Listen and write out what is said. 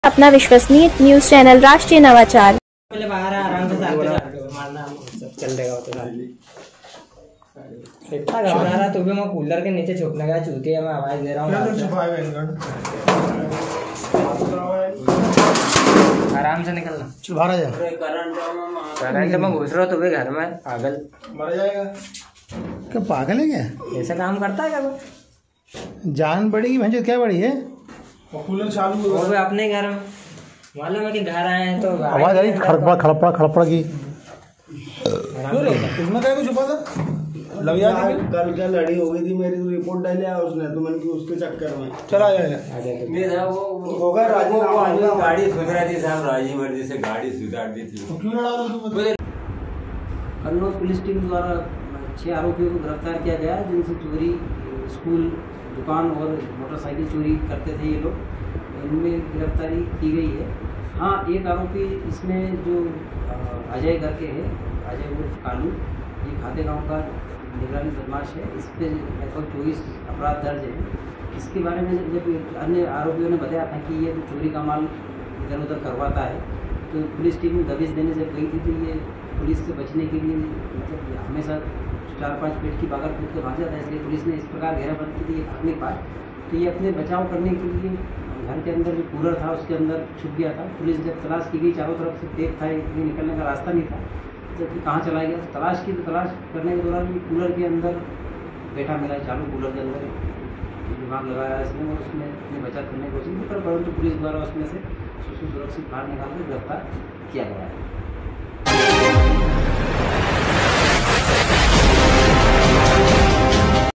अपना विश्वसनीय news channel राष्ट्रीय नवाचार। पहले बाहर आराम से मारना चल देगा तो इतना घबरा रहा तू भी। मैं कूलर के नीचे छुपने का चूतिया मैं आवाज दे रहा हूँ। आराम से निकलना बाहर आ जा। करंट में घुस रहा तू भी घर में पागल मर जाएगा। क्या पागल है क्या? ऐसा काम करता है क्या? जान बढ़ेगी भैंस क्या बड़ी है? कूलर चालू हो गया अपने घर में। मालूम है कि घर आए हैं तो आवाज आ रही खड़पड़ा खड़पड़ा खड़पड़ा की। इसमें क्या कुछ छुपा था? लग जाती कल क्या लड़ी हो गई थी मेरी, तो रिपोर्ट डाली उसने तो मैंने उसके चक्कर में चला जाएगा। वो होगा राजी गाड़ी सुधरा थी साहब, राजी मर्जी से गाड़ी सुधार दी थी। क्यों लड़ा तुम? कन्नौज पुलिस टीम द्वारा 6 आरोपियों को गिरफ्तार किया गया, जिनसे चोरी, स्कूल, दुकान और मोटरसाइकिल चोरी करते थे ये लोग। इनमें गिरफ्तारी की गई है। हाँ, एक आरोपी इसमें जो अजय करके है, अजय उर्फ कालू, ये खाते गांव का निगरानी बदमाश है। इस पर लगभग 24 अपराध दर्ज है। इसके बारे में जब अन्य आरोपियों ने बताया था कि ये चोरी का माल इधर उधर करवाता है, तो पुलिस टीम दबिश देने जब गई थी तो ये पुलिस से बचने के लिए मतलब हमेशा 4-5 फीट की बागर कूद के भाग जाता है, इसलिए पुलिस ने इस प्रकार घेराबंदी की थी ये भागने पाए। तो ये अपने बचाव करने के लिए घर के अंदर जो कूलर था उसके अंदर छुप गया था। पुलिस जब तलाश की गई, चारों तरफ से टेप था, कहीं निकलने का रास्ता नहीं था, जबकि कहाँ चला गया। तो तलाश की, तो तलाश करने के दौरान ये कूलर के अंदर बैठा मिला, चालू कूलर के अंदर दिमाग लगाया इसने और उसमें अपनी बचत करने की कोशिश की, परंतु पुलिस द्वारा उसमें से सुरक्षित बाहर निकाल कर गिरफ्तार किया गया है।